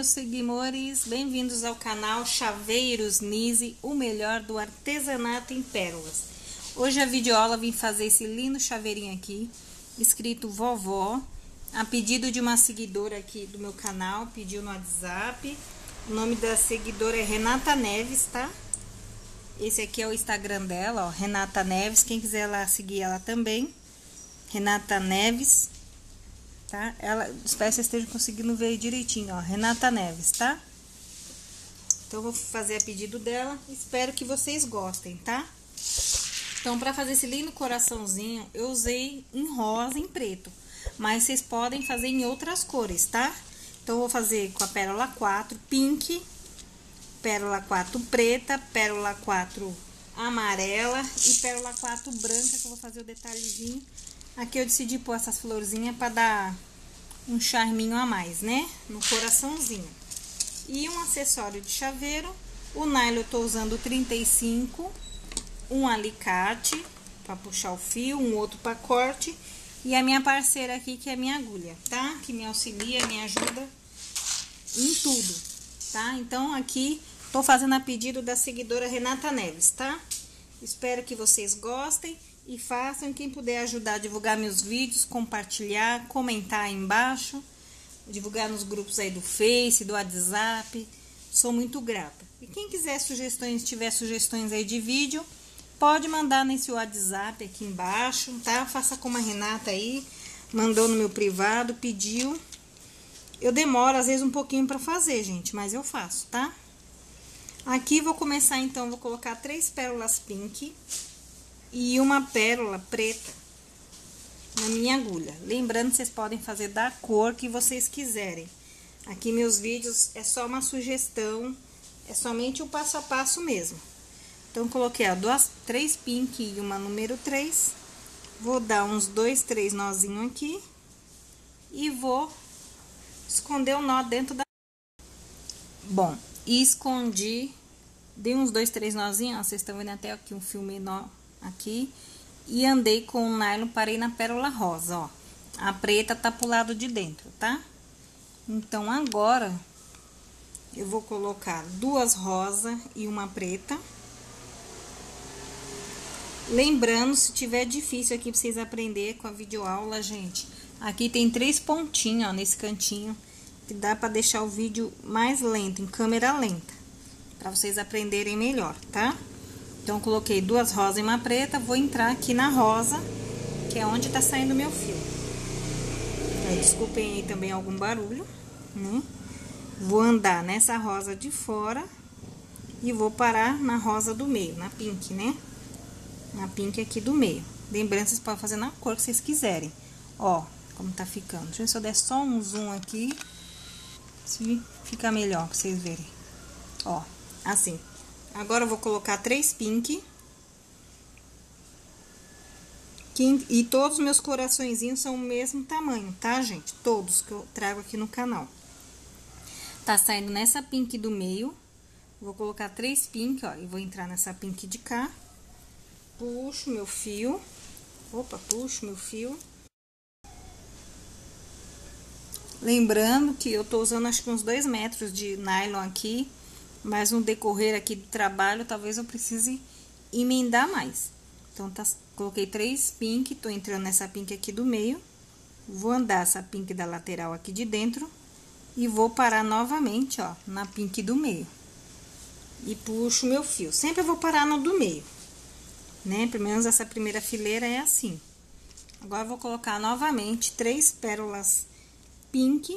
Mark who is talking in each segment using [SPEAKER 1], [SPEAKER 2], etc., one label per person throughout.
[SPEAKER 1] meus seguidores, bem-vindos ao canal Chaveiros Nise, o melhor do artesanato em pérolas. Hoje a videoaula vim fazer esse lindo chaveirinho aqui, escrito vovó, a pedido de uma seguidora aqui do meu canal, pediu no WhatsApp. O nome da seguidora é Renata Neves, tá? Esse aqui é o Instagram dela, ó, Renata Neves, quem quiser lá seguir ela também, Renata Neves. Tá? Espero que vocês estejam conseguindo ver direitinho, ó, Renata Neves, tá? Então, eu vou fazer a pedido dela, espero que vocês gostem, tá? Então, pra fazer esse lindo coraçãozinho, eu usei em rosa e em preto, mas vocês podem fazer em outras cores, tá? Então, eu vou fazer com a pérola 4 pink, pérola 4 preta, pérola 4 amarela e pérola 4 branca, que eu vou fazer o detalhezinho. Aqui eu decidi pôr essas florzinhas para dar um charminho a mais, né? No coraçãozinho. E um acessório de chaveiro. O nylon eu tô usando 35, um alicate para puxar o fio, um outro para corte. E a minha parceira aqui, que é a minha agulha, tá? Que me auxilia, me ajuda em tudo, tá? Então, aqui tô fazendo a pedido da seguidora Renata Neves, tá? Espero que vocês gostem. E façam, quem puder ajudar a divulgar meus vídeos, compartilhar, comentar aí embaixo, divulgar nos grupos aí do Face, do WhatsApp, sou muito grata. E quem quiser sugestões, tiver sugestões aí de vídeo, pode mandar nesse WhatsApp aqui embaixo, tá? Faça como a Renata aí, mandou no meu privado, pediu. Eu demoro às vezes um pouquinho pra fazer, gente, mas eu faço, tá? Aqui vou começar então, vou colocar 3 pérolas pink e uma pérola preta na minha agulha. Lembrando que vocês podem fazer da cor que vocês quiserem. Aqui meus vídeos é só uma sugestão, é somente o passo a passo mesmo. Então, coloquei ó, 3 pink e uma número 3. Vou dar uns 2, 3 nozinhos aqui. E vou esconder o nó dentro da... Bom, escondi, dei uns 2, 3 nozinhos, ó, vocês estão vendo até aqui um fio menor aqui, e andei com o nylon, parei na pérola rosa, ó. A preta tá pro lado de dentro, tá? Então, agora, eu vou colocar 2 rosas e uma preta. Lembrando, se tiver difícil aqui pra vocês aprenderem com a videoaula, gente, aqui tem 3 pontinhos, ó, nesse cantinho, que dá pra deixar o vídeo mais lento, em câmera lenta, pra vocês aprenderem melhor, tá? Então, coloquei 2 rosas e uma preta, vou entrar aqui na rosa, que é onde tá saindo meu fio. Aí, desculpem aí também algum barulho, né? Vou andar nessa rosa de fora e vou parar na rosa do meio, na pink, né? Na pink aqui do meio. Lembrando, vocês podem fazer na cor que vocês quiserem. Ó, como tá ficando. Deixa eu ver se eu der só um zoom aqui, se fica melhor pra vocês verem. Ó, assim. Agora, eu vou colocar 3 pink. E todos os meus coraçõezinhos são o mesmo tamanho, tá, gente? Todos que eu trago aqui no canal. Tá saindo nessa pink do meio. Vou colocar 3 pink, ó, e vou entrar nessa pink de cá. Puxo meu fio. Opa, puxo meu fio. Lembrando que eu tô usando, acho que uns 2 metros de nylon aqui. Mas no decorrer aqui do trabalho, talvez eu precise emendar mais. Então, coloquei 3 pink, tô entrando nessa pink aqui do meio. Vou andar essa pink da lateral aqui de dentro. E vou parar novamente, ó, na pink do meio. E puxo meu fio. Sempre eu vou parar no do meio, né? Pelo menos essa primeira fileira é assim. Agora, eu vou colocar novamente 3 pérolas pink.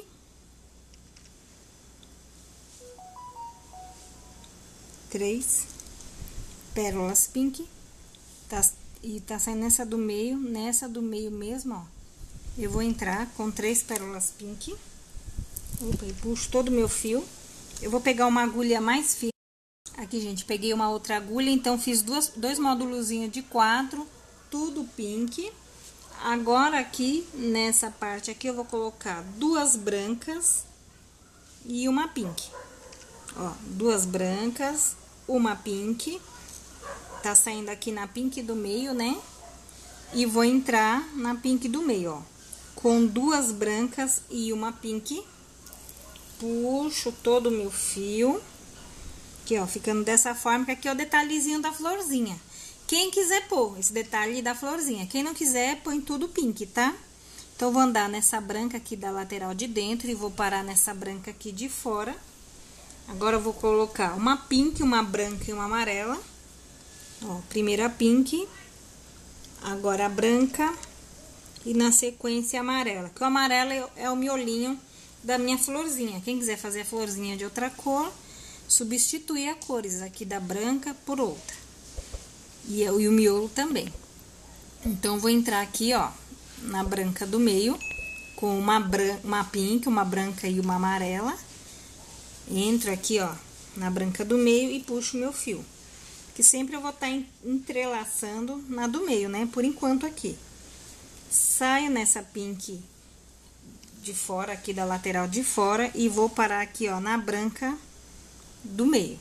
[SPEAKER 1] 3 pérolas pink, e tá saindo nessa do meio mesmo, ó. Eu vou entrar com 3 pérolas pink. Opa, e puxo todo o meu fio. Eu vou pegar uma agulha mais fina. Aqui, gente, peguei uma outra agulha, então fiz 2 módulozinhos de 4, tudo pink. Agora, aqui, nessa parte aqui, eu vou colocar 2 brancas e uma pink. Ó, 2 brancas, uma pink, tá saindo aqui na pink do meio, né? E vou entrar na pink do meio, ó, com 2 brancas e uma pink. puxo todo o meu fio. Aqui, ó, ficando dessa forma, que aqui é o detalhezinho da florzinha. Quem quiser pôr esse detalhe da florzinha, quem não quiser, põe tudo pink, tá? Então, eu vou andar nessa branca aqui da lateral de dentro e vou parar nessa branca aqui de fora. Agora, eu vou colocar uma pink, uma branca e uma amarela. Ó, primeiro a pink, agora a branca e na sequência a amarela. Que o amarelo é o miolinho da minha florzinha. Quem quiser fazer a florzinha de outra cor, substituir a cores aqui da branca por outra. E o miolo também. Então, vou entrar aqui, ó, na branca do meio, com uma pink, uma branca e uma amarela. Entro aqui, ó, na branca do meio e puxo meu fio. Que sempre eu vou estar entrelaçando na do meio, né? Por enquanto aqui. Saio nessa pink de fora, aqui da lateral de fora, e vou parar aqui, ó, na branca do meio.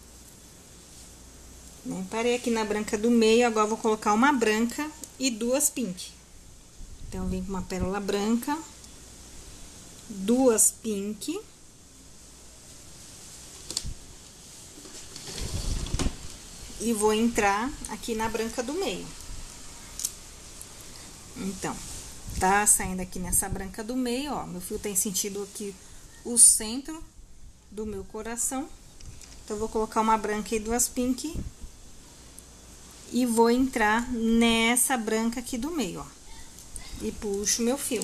[SPEAKER 1] Parei aqui na branca do meio, agora vou colocar uma branca e duas pink. Então, vem com uma pérola branca, duas pink. E vou entrar aqui na branca do meio. Então, tá saindo aqui nessa branca do meio, ó. Meu fio tem sentido aqui o centro do meu coração. Então, eu vou colocar uma branca e duas pink. E vou entrar nessa branca aqui do meio, ó. E puxo meu fio.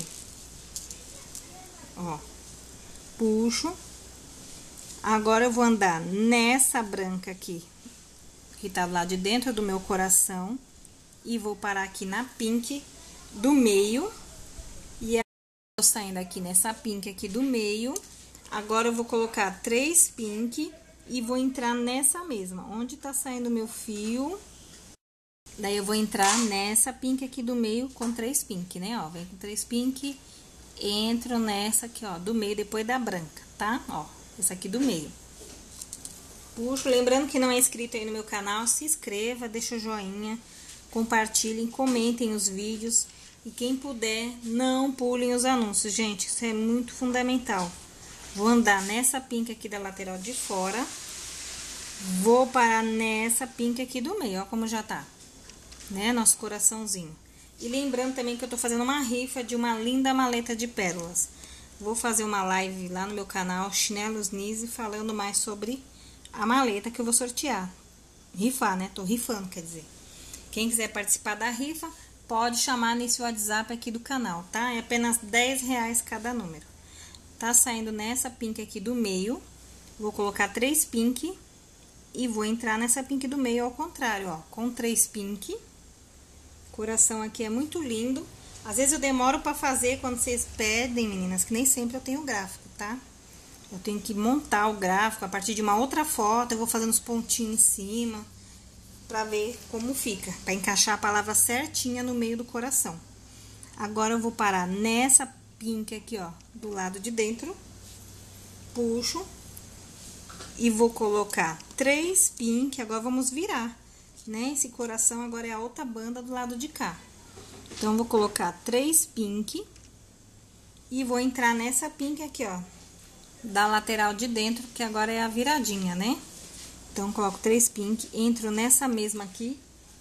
[SPEAKER 1] Ó. Puxo. Agora, eu vou andar nessa branca aqui, que tá lá de dentro do meu coração. E vou parar aqui na pink do meio. E tô saindo aqui nessa pink aqui do meio. Agora, eu vou colocar 3 pink e vou entrar nessa mesma, onde tá saindo o meu fio. Daí, eu vou entrar nessa pink aqui do meio com 3 pink, né? Ó, vem com 3 pink, entro nessa aqui, ó, do meio, depois da branca, tá? Ó, essa aqui do meio. Puxo, lembrando que não é inscrito aí no meu canal, se inscreva, deixa o joinha, compartilhem, comentem os vídeos. E quem puder, não pulem os anúncios, gente, isso é muito fundamental. Vou andar nessa pink aqui da lateral de fora, vou parar nessa pink aqui do meio, ó como já tá, né, nosso coraçãozinho. E lembrando também que eu tô fazendo uma rifa de uma linda maleta de pérolas. Vou fazer uma live lá no meu canal, Chinelos Nise, falando mais sobre a maleta que eu vou sortear. Rifar, né? Tô rifando, quer dizer. Quem quiser participar da rifa, pode chamar nesse WhatsApp aqui do canal, tá? É apenas R$10 cada número. Tá saindo nessa pink aqui do meio. Vou colocar 3 pink e vou entrar nessa pink do meio ao contrário, ó. Com 3 pink. Coração aqui é muito lindo. Às vezes eu demoro pra fazer quando vocês pedem, meninas, que nem sempre eu tenho gráfico, tá? Eu tenho que montar o gráfico a partir de uma outra foto, eu vou fazendo os pontinhos em cima, pra ver como fica, pra encaixar a palavra certinha no meio do coração. Agora, eu vou parar nessa pink aqui, ó, do lado de dentro, puxo, e vou colocar 3 pink, agora vamos virar, né? Esse coração agora é a outra banda do lado de cá. Então, vou colocar 3 pink, e vou entrar nessa pink aqui, ó, da lateral de dentro, que agora é a viradinha, né? Então, coloco 3 pink, entro nessa mesma aqui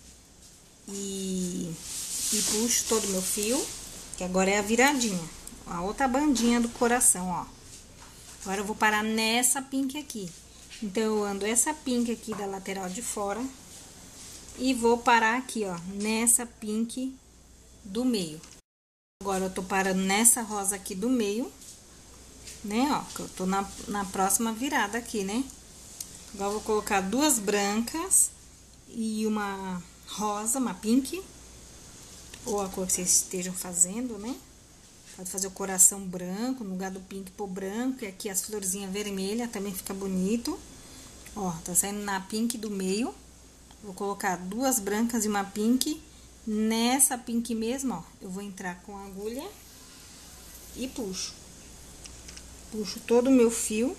[SPEAKER 1] e puxo todo o meu fio, que agora é a viradinha, a outra bandinha do coração, ó. Agora, eu vou parar nessa pink aqui. Então, eu ando essa pink aqui da lateral de fora e vou parar aqui, ó, nessa pink do meio. Agora, eu tô parando nessa rosa aqui do meio, né, ó, que eu tô na próxima virada aqui, né? Agora, eu vou colocar 2 brancas e uma rosa, uma pink, ou a cor que vocês estejam fazendo, né? Pode fazer o coração branco, no lugar do pink pôr branco, e aqui as florzinhas vermelhas também fica bonito. Ó, tá saindo na pink do meio. Vou colocar 2 brancas e uma pink. Nessa pink mesmo, ó, eu vou entrar com a agulha e puxo. Puxo todo o meu fio.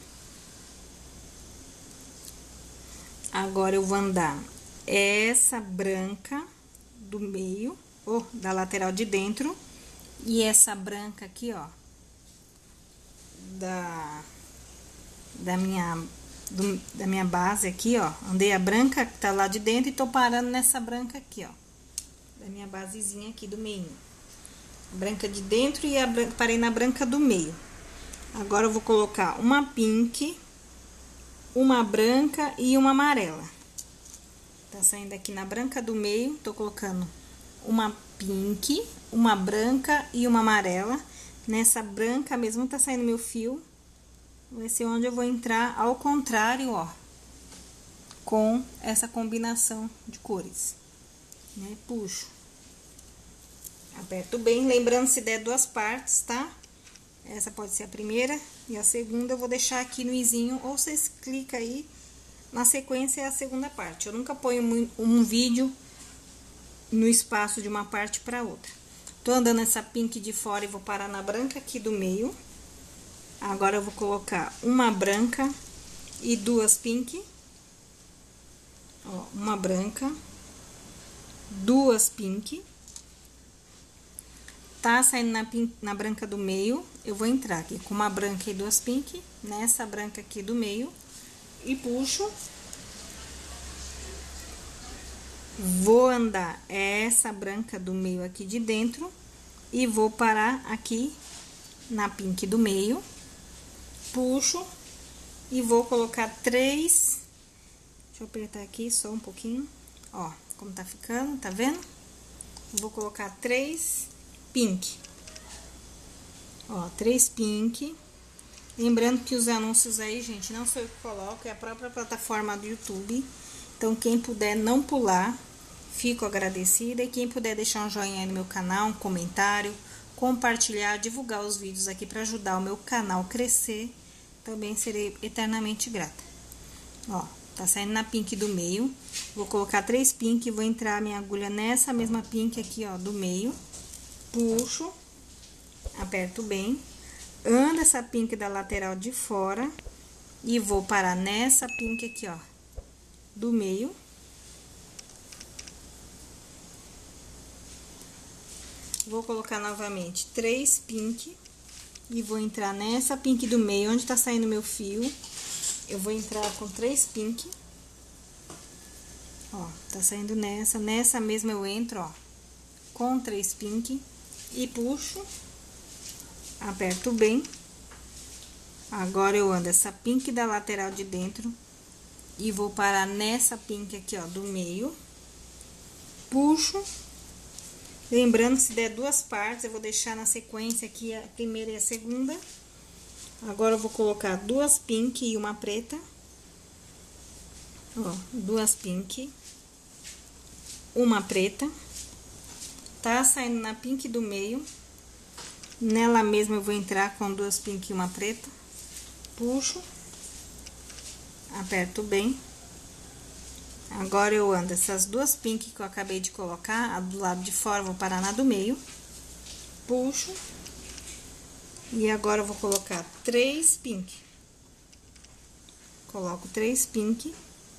[SPEAKER 1] Agora, eu vou andar essa branca do meio, ou da lateral de dentro, e essa branca aqui, ó, da minha base aqui, ó. Andei a branca que tá lá de dentro e tô parando nessa branca aqui, ó. Da minha basezinha aqui do meio. Branca de dentro e parei na branca do meio. Agora eu vou colocar uma pink, uma branca e uma amarela. Tá saindo aqui na branca do meio, tô colocando uma pink, uma branca e uma amarela. Nessa branca mesmo tá saindo meu fio. Vai ser onde eu vou entrar ao contrário, ó. Com essa combinação de cores. Né? Puxo. Aperto bem, lembrando se der duas partes, tá? Essa pode ser a primeira e a segunda eu vou deixar aqui no izinho, ou vocês clicam aí, na sequência é a segunda parte. Eu nunca ponho um vídeo no espaço de uma parte para outra. Tô andando essa pink de fora e vou parar na branca aqui do meio. Agora eu vou colocar uma branca e duas pink. Ó, uma branca, duas pink. Tá saindo na branca do meio, eu vou entrar aqui com uma branca e duas pink, nessa branca aqui do meio, e puxo. Vou andar essa branca do meio aqui de dentro, e vou parar aqui na pink do meio, puxo, e vou colocar três, deixa eu apertar aqui só um pouquinho, ó, como tá ficando, tá vendo? Vou colocar três pink, ó, três pink. Lembrando que os anúncios aí, gente, não sou eu que coloco, é a própria plataforma do YouTube. Então, quem puder não pular, fico agradecida. E quem puder deixar um joinha aí no meu canal, um comentário, compartilhar, divulgar os vídeos aqui para ajudar o meu canal a crescer, também serei eternamente grata. Ó, tá saindo na pink do meio. Vou colocar três pink e vou entrar a minha agulha nessa mesma pink aqui, ó, do meio. Puxo, aperto bem, ando essa pink da lateral de fora e vou parar nessa pink aqui, ó, do meio. Vou colocar novamente três pink e vou entrar nessa pink do meio, onde tá saindo meu fio. Eu vou entrar com três pink. Ó, tá saindo nessa mesma eu entro, ó, com três pink. E puxo, aperto bem. Agora eu ando essa pink da lateral de dentro e vou parar nessa pink aqui, ó, do meio. Puxo. Lembrando que se der duas partes, eu vou deixar na sequência aqui a primeira e a segunda. Agora eu vou colocar duas pink e uma preta. Ó, duas pink, uma preta. Tá saindo na pink do meio, nela mesma eu vou entrar com duas pink e uma preta, puxo, aperto bem. Agora eu ando essas duas pink que eu acabei de colocar, a do lado de fora, vou parar na do meio, puxo, e agora eu vou colocar três pink. Coloco três pink,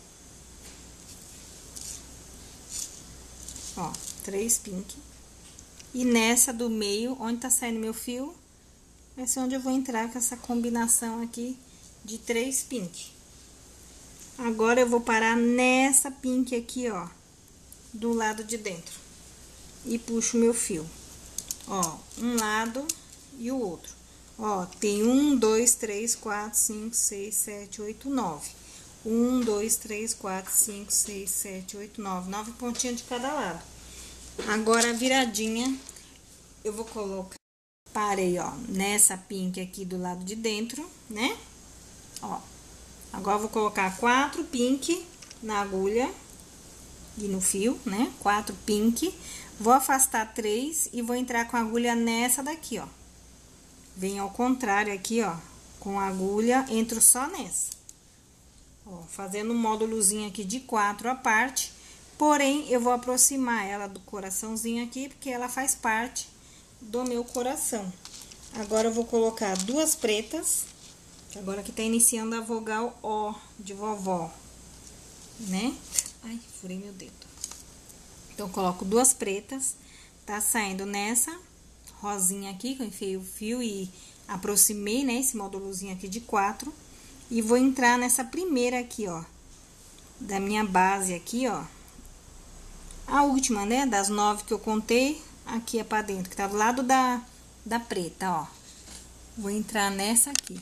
[SPEAKER 1] ó, três pink. E nessa do meio, onde tá saindo meu fio, vai ser onde eu vou entrar com essa combinação aqui de três pink. Agora, eu vou parar nessa pink aqui, ó, do lado de dentro. E puxo meu fio. Ó, um lado e o outro. Ó, tem 1, 2, 3, 4, 5, 6, 7, 8, 9. 1, 2, 3, 4, 5, 6, 7, 8, 9. 9 pontinhas de cada lado. Agora, a viradinha, eu vou colocar, parei, ó, nessa pink aqui do lado de dentro, né? Ó, agora eu vou colocar 4 pink na agulha e no fio, né? 4 pink, vou afastar 3 e vou entrar com a agulha nessa daqui, ó. Venho ao contrário aqui, ó, com a agulha, entro só nessa. Ó, fazendo um módulozinho aqui de 4 à parte. Porém, eu vou aproximar ela do coraçãozinho aqui, porque ela faz parte do meu coração. Agora, eu vou colocar duas pretas, que agora que tá iniciando a vogal O de vovó, né? Ai, furei meu dedo. Então, coloco duas pretas, tá saindo nessa rosinha aqui, que eu enfiei o fio e aproximei, né, esse módulozinho aqui de 4. E vou entrar nessa primeira aqui, ó, da minha base aqui, ó. A última, né, das 9 que eu contei, aqui é pra dentro, que tá do lado da preta, ó. Vou entrar nessa aqui.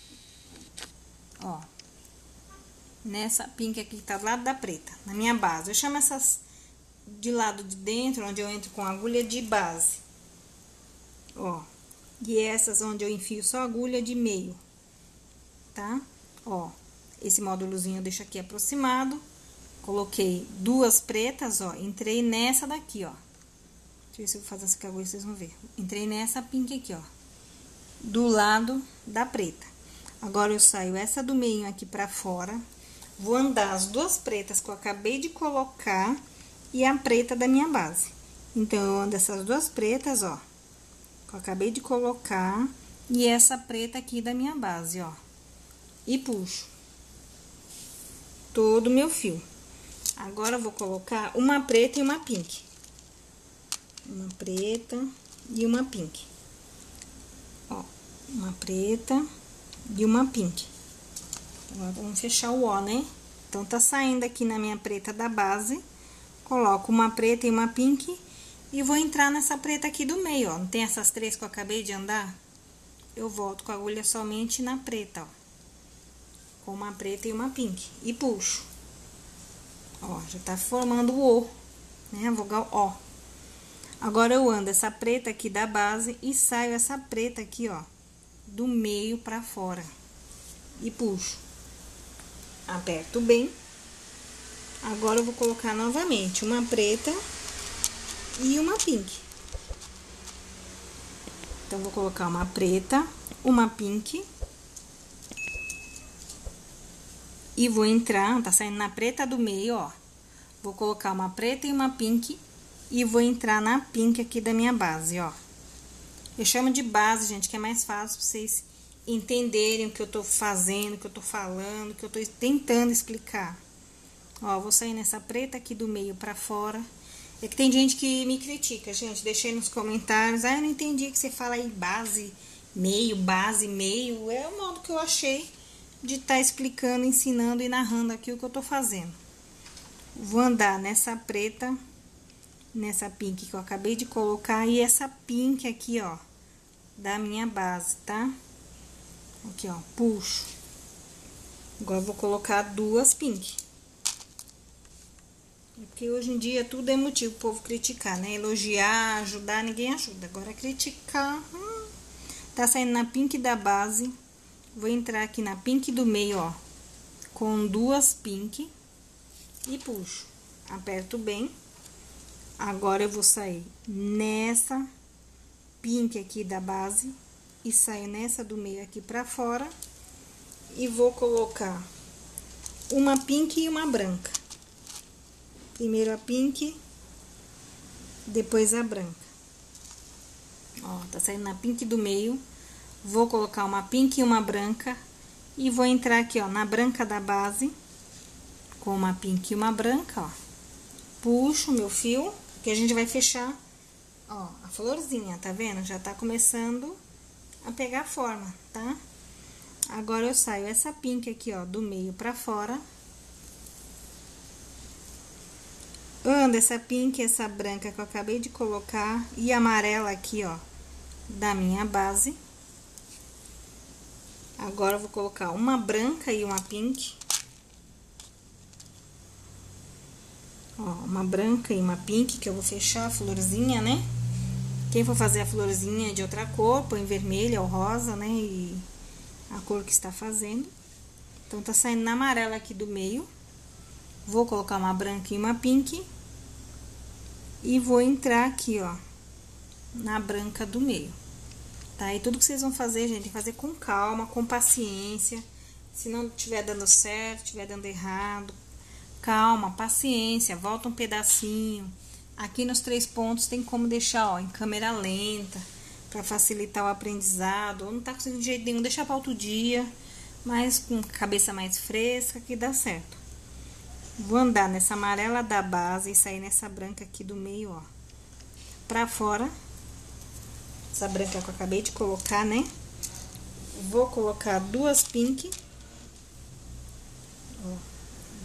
[SPEAKER 1] Ó. Nessa pink aqui que tá do lado da preta, na minha base. Eu chamo essas de lado de dentro, onde eu entro com agulha de base. Ó. E essas onde eu enfio só agulha de meio, tá? Ó, esse módulozinho eu deixo aqui aproximado. Coloquei duas pretas, ó, entrei nessa daqui, ó. Deixa eu ver se eu vou fazer essa agulha, vocês vão ver. Entrei nessa pink aqui, ó, do lado da preta. Agora, eu saio essa do meio aqui pra fora. Vou andar as duas pretas que eu acabei de colocar e a preta da minha base. Então, eu ando essas duas pretas, ó, que eu acabei de colocar, e essa preta aqui da minha base, ó. E puxo todo o meu fio. Agora, eu vou colocar uma preta e uma pink. Uma preta e uma pink. Ó, uma preta e uma pink. Agora, vamos fechar o ó, né? Então, tá saindo aqui na minha preta da base. Coloco uma preta e uma pink. E vou entrar nessa preta aqui do meio, ó. Não tem essas três que eu acabei de andar? Eu volto com a agulha somente na preta, ó. Com uma preta e uma pink. E puxo. Ó, já tá formando o O, né? A vogal O. Agora, eu ando essa preta aqui da base e saio essa preta aqui, ó, do meio pra fora. E puxo. Aperto bem. Agora, eu vou colocar novamente uma preta e uma pink. Então, vou colocar uma preta, uma pink. E vou entrar, tá saindo na preta do meio, ó. Vou colocar uma preta e uma pink. E vou entrar na pink aqui da minha base, ó. Eu chamo de base, gente, que é mais fácil pra vocês entenderem o que eu tô fazendo, o que eu tô falando, o que eu tô tentando explicar. Ó, vou sair nessa preta aqui do meio pra fora. É que tem gente que me critica, gente. Deixei nos comentários. Ah, eu não entendi que você fala aí base, meio. É o modo que eu achei de estar explicando, ensinando e narrando aqui o que eu tô fazendo. Vou andar nessa preta, nessa pink que eu acabei de colocar, e essa pink aqui, ó, da minha base, tá? Aqui, ó, puxo. Agora, eu vou colocar duas pink. Porque hoje em dia tudo é motivo pro povo criticar, né? Elogiar, ajudar, ninguém ajuda. Agora, criticar, tá saindo na pink da base. Vou entrar aqui na pink do meio, ó, com duas pink e puxo. Aperto bem. Agora, eu vou sair nessa pink aqui da base e saio nessa do meio aqui pra fora. E vou colocar uma pink e uma branca. Primeiro a pink, depois a branca. Ó, tá saindo na pink do meio. Vou colocar uma pink e uma branca. E vou entrar aqui, ó, na branca da base, com uma pink e uma branca, ó. Puxo meu fio, que a gente vai fechar, ó, a florzinha, tá vendo? Já tá começando a pegar forma, tá? Agora, eu saio essa pink aqui, ó, do meio pra fora. Ando essa pink, essa branca que eu acabei de colocar e amarela aqui, ó, da minha base. Agora, eu vou colocar uma branca e uma pink. Ó, uma branca e uma pink, que eu vou fechar a florzinha, né? Quem for fazer a florzinha de outra cor, põe vermelha ou rosa, né? E a cor que está fazendo. Então, tá saindo na amarela aqui do meio. Vou colocar uma branca e uma pink. E vou entrar aqui, ó, na branca do meio. Tá? E tudo que vocês vão fazer, gente, fazer com calma, com paciência. Se não estiver dando certo, estiver dando errado, calma, paciência, volta um pedacinho. Aqui nos 3 pontos tem como deixar, ó, em câmera lenta, pra facilitar o aprendizado. Ou não tá conseguindo de jeito nenhum, deixar pra outro dia, mas com cabeça mais fresca, que dá certo. Vou andar nessa amarela da base e sair nessa branca aqui do meio, ó, pra fora. Essa branca que eu acabei de colocar, né? Vou colocar duas pink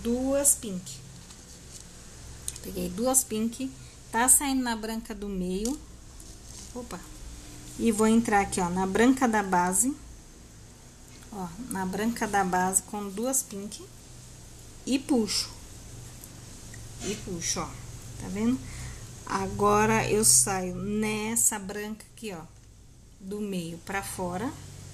[SPEAKER 1] duas pink. Peguei duas pink, tá saindo na branca do meio. Opa! E vou entrar aqui, ó, na branca da base. Ó, na branca da base com duas pink. E puxo. E puxo, ó. Tá vendo? Agora, eu saio nessa branca aqui, ó, do meio pra fora.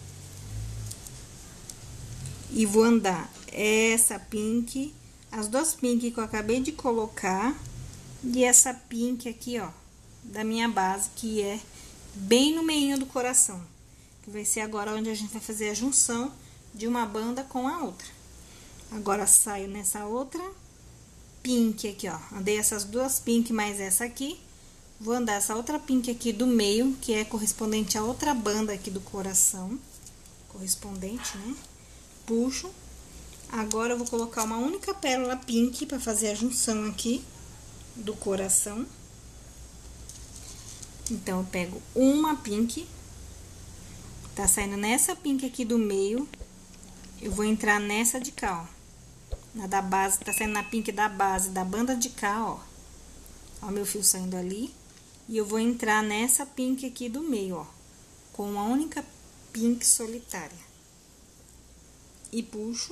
[SPEAKER 1] E vou andar essa pink, as duas pink que eu acabei de colocar, e essa pink aqui, ó, da minha base, que é bem no meio do coração. Que vai ser agora onde a gente vai fazer a junção de uma banda com a outra. Agora, saio nessa outra pink aqui, ó. Andei essas duas pink mais essa aqui. Vou andar essa outra pink aqui do meio, que é correspondente a outra banda aqui do coração. Correspondente, né? Puxo. Agora, eu vou colocar uma única pérola pink pra fazer a junção aqui do coração. Então, eu pego uma pink. Tá saindo nessa pink aqui do meio. Eu vou entrar nessa de cá, ó. Na da base, tá saindo na pink da base, da banda de cá, ó. Ó, meu fio saindo ali. E eu vou entrar nessa pink aqui do meio, ó. Com uma única pink solitária. E puxo.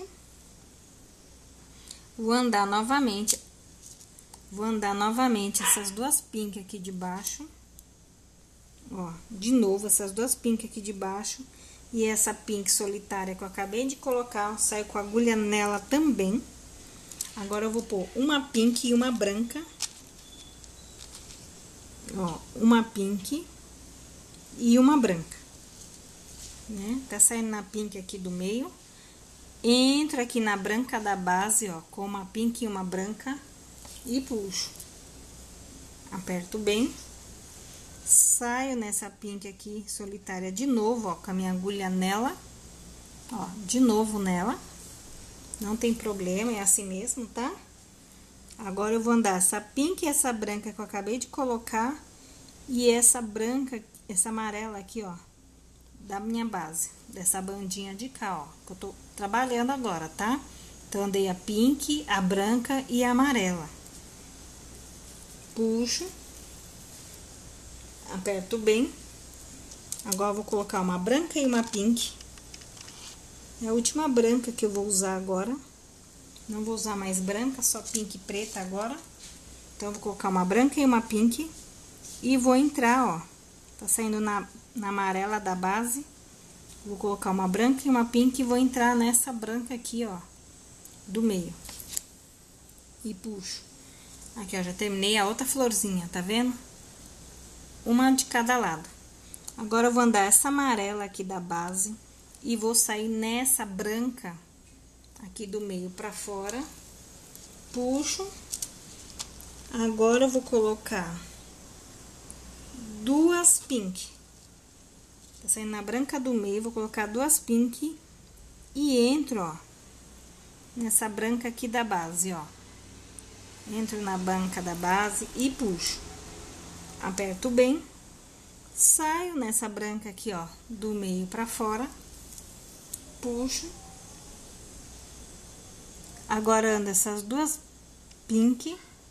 [SPEAKER 1] Vou andar novamente. Vou andar novamente essas duas pink aqui de baixo. Ó, de novo, essas duas pink aqui de baixo. E essa pink solitária que eu acabei de colocar, eu saio com a agulha nela também. Agora, eu vou pôr uma pink e uma branca. Ó, uma pink e uma branca. Né? Tá saindo na pink aqui do meio. Entro aqui na branca da base, ó, com uma pink e uma branca. E puxo. Aperto bem. Saio nessa pink aqui solitária de novo, ó, com a minha agulha nela. Ó, de novo nela. Não tem problema, é assim mesmo, tá? Agora, eu vou andar essa pink e essa branca que eu acabei de colocar. E essa branca, essa amarela aqui, ó, da minha base. Dessa bandinha de cá, ó, que eu tô trabalhando agora, tá? Então, andei a pink, a branca e a amarela. Puxo. Aperto bem. Agora, eu vou colocar uma branca e uma pink. É a última branca que eu vou usar agora. Não vou usar mais branca, só pink e preta agora. Então, eu vou colocar uma branca e uma pink. E vou entrar, ó. Tá saindo na amarela da base. Vou colocar uma branca e uma pink e vou entrar nessa branca aqui, ó, do meio. E puxo. Aqui, ó, já terminei a outra florzinha, tá vendo? Uma de cada lado. Agora, eu vou andar essa amarela aqui da base e vou sair nessa branca aqui do meio pra fora. Puxo. Agora, eu vou colocar duas pink. Tá saindo na branca do meio, vou colocar duas pink e entro, ó, nessa branca aqui da base, ó. Entro na branca da base e puxo. Aperto bem. Saio nessa branca aqui, ó, do meio pra fora. Puxo. Agora, ando essas duas pink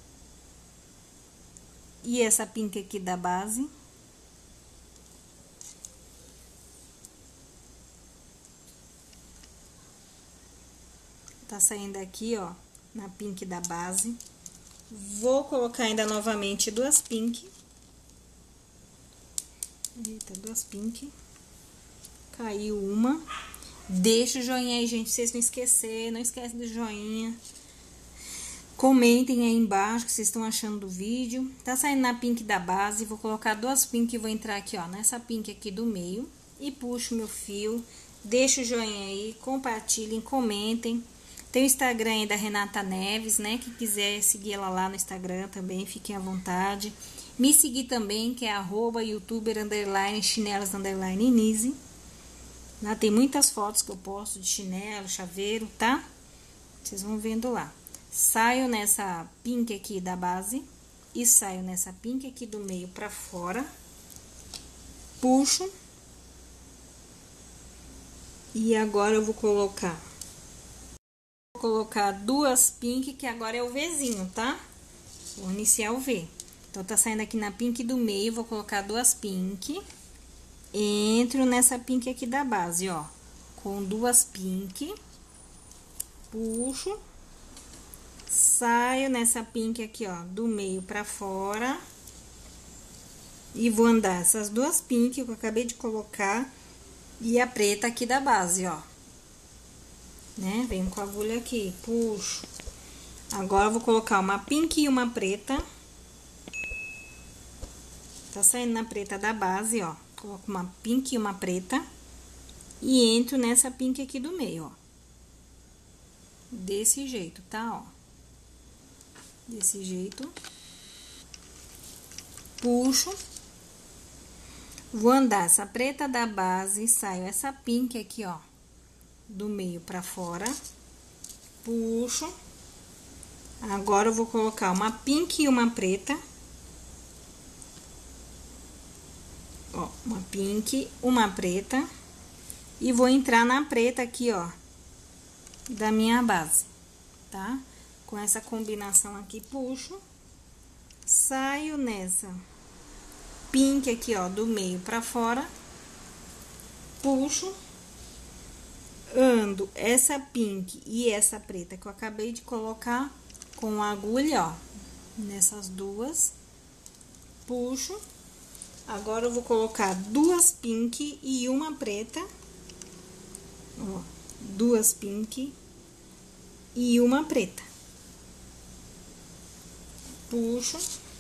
[SPEAKER 1] e essa pink aqui da base. Tá saindo aqui, ó, na pink da base. Vou colocar ainda novamente duas pink. Eita, duas pink. Caiu uma. Deixa o joinha aí, gente, vocês não esquecerem. Não esquece do joinha. Comentem aí embaixo o que vocês estão achando do vídeo. Tá saindo na pink da base. Vou colocar duas pink e vou entrar aqui, ó, nessa pink aqui do meio. E puxo meu fio. Deixa o joinha aí, compartilhem, comentem. Tem o Instagram aí da Renata Neves, né? Quem quiser seguir ela lá no Instagram também, fiquem à vontade. Me seguir também, que é @youtuber_chinelos_nise. Lá tem muitas fotos que eu posto de chinelo, chaveiro, tá? Vocês vão vendo lá. Saio nessa pink aqui da base e saio nessa pink aqui do meio pra fora. Puxo. E agora, eu vou colocar Vou colocar duas pink, que agora é o Vzinho, tá? Vou iniciar o V. Então, tá saindo aqui na pink do meio, vou colocar duas pink. Entro nessa pink aqui da base, ó. Com duas pink. Puxo. Saio nessa pink aqui, ó, do meio pra fora. E vou andar essas duas pink que eu acabei de colocar. E a preta aqui da base, ó. Né? Venho com a agulha aqui, puxo. Agora, eu vou colocar uma pink e uma preta. Tá saindo na preta da base, ó. Coloco uma pink e uma preta. E entro nessa pink aqui do meio, ó. Desse jeito, tá, ó. Desse jeito. Puxo. Vou andar essa preta da base, saio essa pink aqui, ó. Do meio pra fora. Puxo. Agora, eu vou colocar uma pink e uma preta. Ó, uma pink, uma preta. E vou entrar na preta aqui, ó, da minha base, tá? Com essa combinação aqui, puxo. Saio nessa pink aqui, ó, do meio pra fora. Puxo. Ando essa pink e essa preta que eu acabei de colocar com a agulha, ó, nessas duas. Puxo. Agora, eu vou colocar duas pink e uma preta. Ó, duas pink e uma preta. Puxo.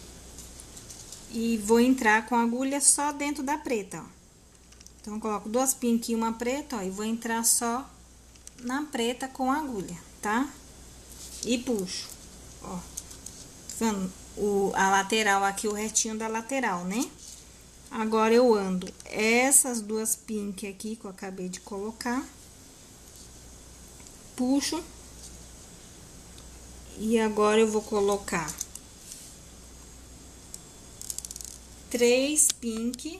[SPEAKER 1] E vou entrar com a agulha só dentro da preta, ó. Então, eu coloco duas pink e uma preta, ó, e vou entrar só na preta com a agulha, tá? E puxo, ó. Vendo a lateral aqui, o retinho da lateral, né? Agora, eu ando essas duas pink aqui que eu acabei de colocar. Puxo. E agora, eu vou colocar 3 pink.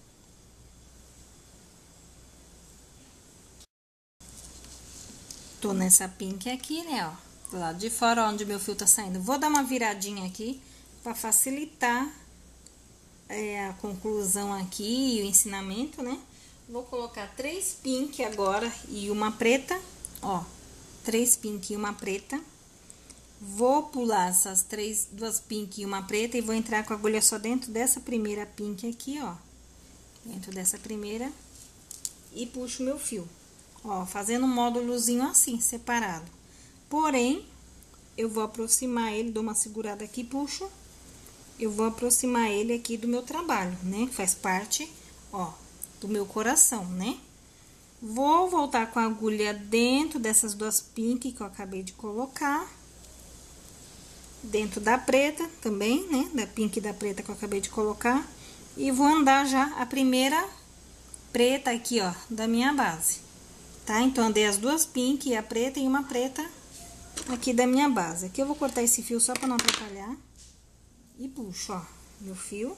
[SPEAKER 1] Tô nessa pink aqui, né, ó, do lado de fora, onde meu fio tá saindo. Vou dar uma viradinha aqui, pra facilitar a conclusão aqui e o ensinamento, né? Vou colocar 3 pink agora e uma preta, ó. 3 pink e uma preta. Vou pular essas duas pink e uma preta e vou entrar com a agulha só dentro dessa primeira pink aqui, ó. Dentro dessa primeira. E puxo meu fio. Ó, fazendo um módulozinho assim, separado. Porém, eu vou aproximar ele, dou uma segurada aqui, puxo. Eu vou aproximar ele aqui do meu trabalho, né? Faz parte, ó, do meu coração, né? Vou voltar com a agulha dentro dessas duas pink que eu acabei de colocar. Dentro da preta também, né? Da pink e da preta que eu acabei de colocar. E vou andar já a primeira preta aqui, ó, da minha base. Tá? Então, andei as duas pink e a preta e uma preta aqui da minha base. Aqui eu vou cortar esse fio só pra não atrapalhar. E puxo, ó, meu fio.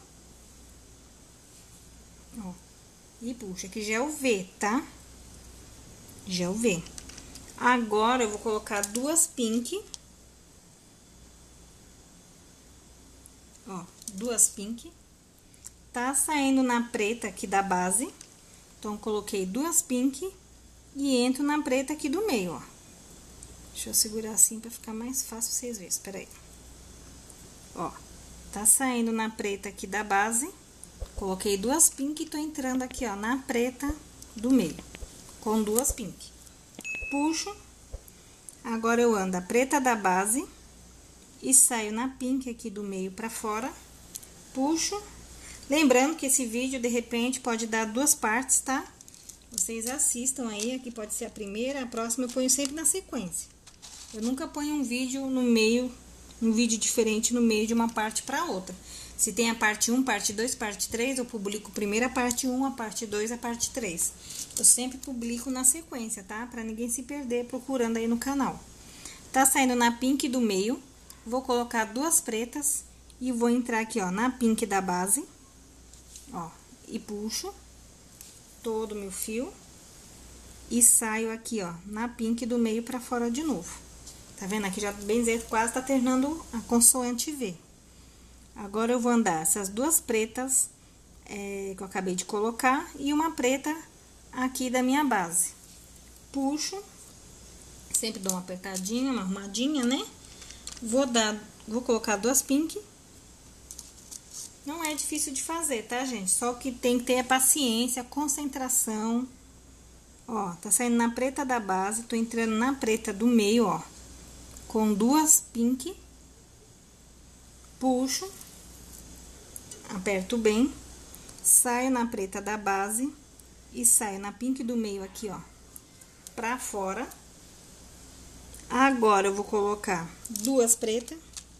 [SPEAKER 1] Ó, e puxo. Aqui já é o V, tá? Já é o V. Agora, eu vou colocar duas pink. Ó, duas pink. Tá saindo na preta aqui da base. Então, coloquei duas pink. E entro na preta aqui do meio, ó. Deixa eu segurar assim pra ficar mais fácil vocês verem. Espera aí. Ó, tá saindo na preta aqui da base. Coloquei duas pink e tô entrando aqui, ó, na preta do meio. Com duas pink. Puxo. Agora, eu ando a preta da base. E saio na pink aqui do meio pra fora. Puxo. Lembrando que esse vídeo, de repente, pode dar duas partes, tá? Vocês assistam aí, aqui pode ser a primeira, a próxima eu ponho sempre na sequência. Eu nunca ponho um vídeo no meio, um vídeo diferente no meio de uma parte para outra. Se tem a parte 1, parte 2, parte 3, eu publico primeiro a parte 1, a parte 2, a parte 3. Eu sempre publico na sequência, tá? Pra ninguém se perder procurando aí no canal. Tá saindo na pink do meio, vou colocar duas pretas e vou entrar aqui, ó, na pink da base, ó, e puxo todo o meu fio e saio aqui, ó, na pink do meio pra fora de novo. Tá vendo? Aqui já, bem dizer, quase tá terminando a consoante V. Agora, eu vou andar essas duas pretas que eu acabei de colocar e uma preta aqui da minha base. Puxo, sempre dou uma apertadinha, uma arrumadinha, né? Vou colocar duas pink. Não é difícil de fazer, tá, gente? Só o que tem que ter é paciência, concentração. Ó, tá saindo na preta da base, tô entrando na preta do meio, ó. Com duas pink. Puxo. Aperto bem. Saio na preta da base. E saio na pink do meio aqui, ó. Pra fora. Agora, eu vou colocar duas pretas.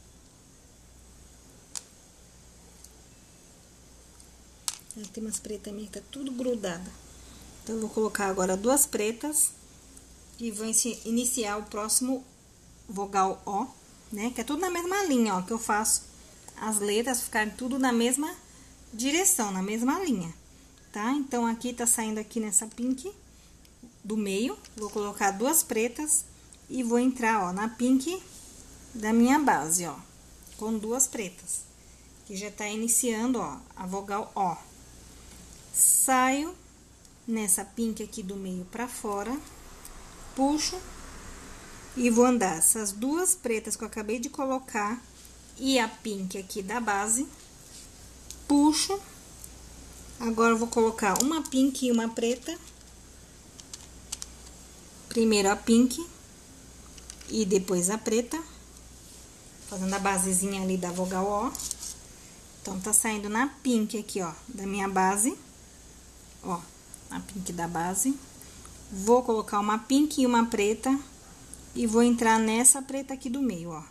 [SPEAKER 1] Tem umas pretas minhas que tá tudo grudada. Então, eu vou colocar agora duas pretas. E vou iniciar o próximo vogal O, né? Que é tudo na mesma linha, ó. Que eu faço as letras ficarem tudo na mesma direção, na mesma linha, tá? Então, aqui tá saindo aqui nessa pink do meio. Vou colocar duas pretas e vou entrar, ó, na pink da minha base, ó. Com duas pretas. Que já tá iniciando, ó, a vogal O. Saio nessa pink aqui do meio pra fora, puxo e vou andar essas duas pretas que eu acabei de colocar e a pink aqui da base, puxo. Agora, eu vou colocar uma pink e uma preta. Primeiro a pink e depois a preta, fazendo a basezinha ali da vogal O. Então, tá saindo na pink aqui, ó, da minha base. Ó, a pink da base. Vou colocar uma pink e uma preta. E vou entrar nessa preta aqui do meio, ó.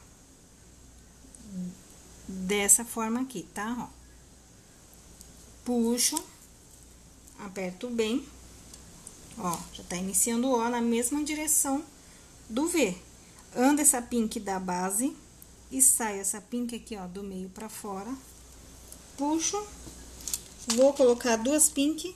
[SPEAKER 1] Dessa forma aqui, tá? Ó. Puxo. Aperto bem. Ó, já tá iniciando o O na mesma direção do V. Ando essa pink da base. E saio essa pink aqui, ó, do meio pra fora. Puxo. Vou colocar duas pink.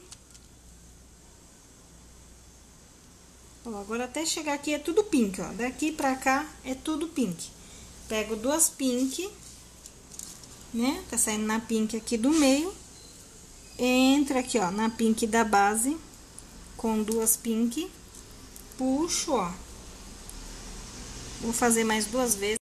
[SPEAKER 1] Ó, agora até chegar aqui é tudo pink, ó. Daqui pra cá é tudo pink. Pego duas pink, né? Tá saindo na pink aqui do meio. Entra aqui, ó, na pink da base, com duas pink. Puxo, ó. Vou fazer mais duas vezes.